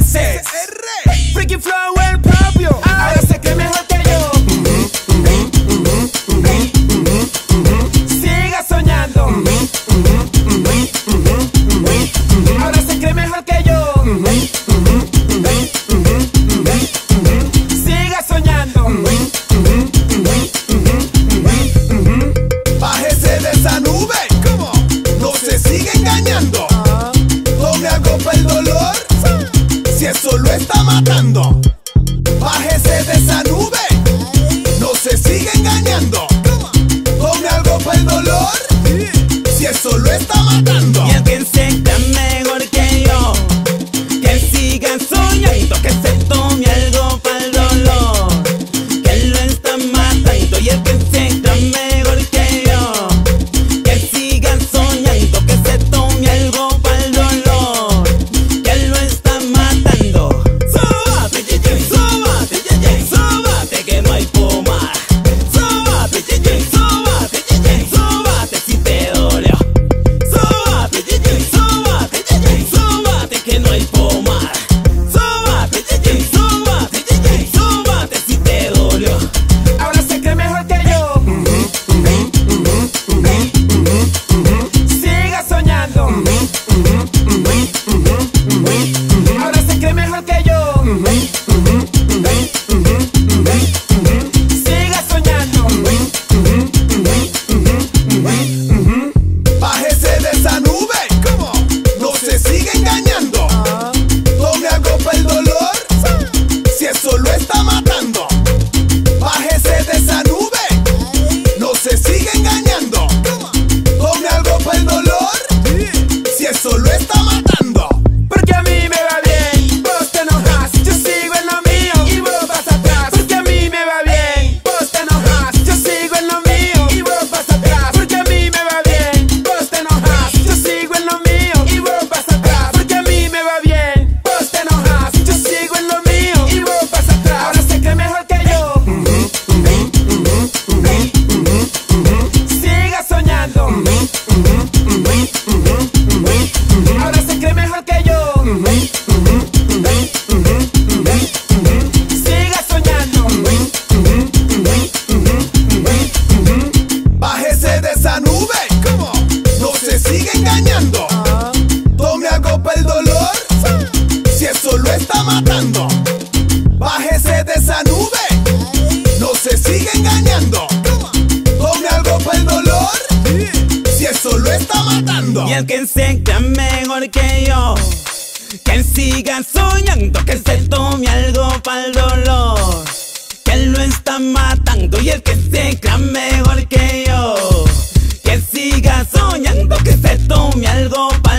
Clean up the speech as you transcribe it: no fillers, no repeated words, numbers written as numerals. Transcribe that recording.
dices. Freaky flow el propio. Ahora se cree mejor que yo. Siga soñando. Ahora se cree mejor que yo. Siga soñando. Bájese de esa nube. ¿Cómo? No se sigue engañando. Tome algo para el dolor, si eso lo está matando. Bájese de esa nube. No se sigue engañando. Tome algo para el dolor, si eso lo está matando. Y el que se crea mejor que yo, que siga soñando, que se tome algo para el dolor, que lo está matando. Y el que se crea mejor que yo, que siga soñando, que se tome algo para el dolor, que lo está matando. Súbate, DJ, súbate, DJ, súbate, que no hay pomar. Súbate, DJ, súbate, DJ, súbate si te dolió. Súbate, DJ, súbate, DJ, súbate, que no hay pomar. Súbate, DJ, súbate, DJ, súbate si te dolió. Ahora se cree mejor que yo. Siga soñando. Ahora se cree mejor que yo. Siga soñando. Bájese de esa nube. ¿Cómo? No se sigue engañando. Tome algo para el dolor, si eso lo está matando. Bájese de esa nube. No se sigue engañando. Tome algo para el dolor, si eso lo está matando. Porque a mí me va bien, vos te enojas, yo sigo en lo mío y vos vas atrás. Porque a mí me va bien, vos te enojas, yo sigo en lo mío y vos vas atrás. Porque a mí me va bien, vos te enojas, yo sigo en lo mío y vos vas atrás. Porque a mí me va bien, vos te enojas, yo sigo en lo mío y vos vas atrás. Ahora se cree mejor que yo. Siga soñando. Ahora se cree mejor que yo. Siga soñando. Bájese de esa nube. ¿Cómo? No se sigue engañando. Tome algo para el dolor, si eso lo está matando. Bájese de esa nube. No se sigue engañando. Tome algo para el dolor, si eso lo está matando. Y el que se crea mejor que yo, que siga soñando, que se tome algo para el dolor, que lo está matando. Y el que se crea mejor que yo, que siga soñando, que se tome algo para